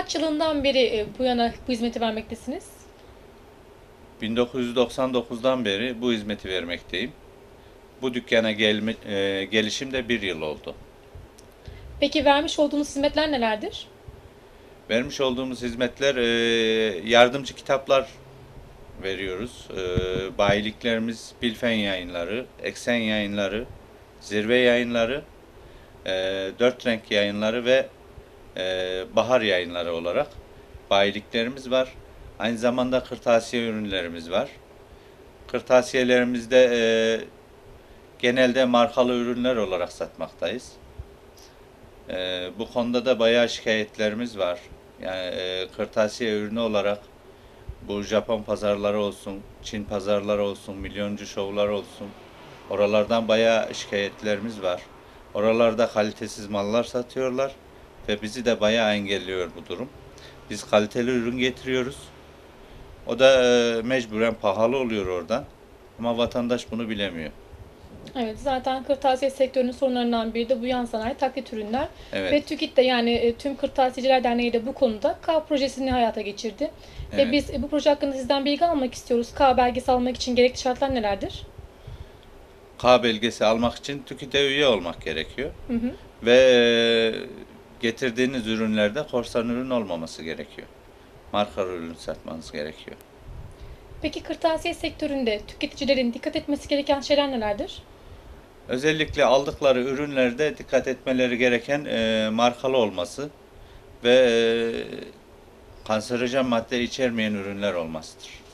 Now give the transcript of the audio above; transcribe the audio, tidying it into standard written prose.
Kaç yılından beri bu yana bu hizmeti vermektesiniz? 1999'dan beri bu hizmeti vermekteyim. Bu dükkana gelişim de bir yıl oldu. Peki vermiş olduğunuz hizmetler nelerdir? Vermiş olduğumuz hizmetler yardımcı kitaplar veriyoruz. Bayiliklerimiz Bilfen Yayınları, Eksen Yayınları, Zirve Yayınları, e, Dört Renk Yayınları ve Bahar Yayınları olarak bayiliklerimiz var. Aynı zamanda kırtasiye ürünlerimiz var. Kırtasiyelerimizde genelde markalı ürünler olarak satmaktayız. Bu konuda da bayağı şikayetlerimiz var. Yani kırtasiye ürünü olarak bu Japon pazarları olsun, Çin pazarları olsun, milyoncu şovlar olsun. Oralardan bayağı şikayetlerimiz var. Oralarda kalitesiz mallar satıyorlar ve bizi de bayağı engelliyor bu durum. Biz kaliteli ürün getiriyoruz. O da mecburen pahalı oluyor oradan. Ama vatandaş bunu bilemiyor. Evet, zaten kırtasiye sektörünün sorunlarından biri de bu yan sanayi taklit ürünler. Evet, Ve TÜİK de yani tüm Kırtasiyeciler Derneği de bu konuda K projesini hayata geçirdi. Ve evet. biz bu proje hakkında sizden bilgi almak istiyoruz. K belgesi almak için gerekli şartlar nelerdir? K belgesi almak için TÜKİ'de üye olmak gerekiyor. Hı hı. Ve getirdiğiniz ürünlerde korsan ürün olmaması gerekiyor. Marka ürün satmanız gerekiyor. Peki kırtasiye sektöründe tüketicilerin dikkat etmesi gereken şeyler nelerdir? Özellikle aldıkları ürünlerde dikkat etmeleri gereken markalı olması ve kanserojen madde içermeyen ürünler olmasıdır.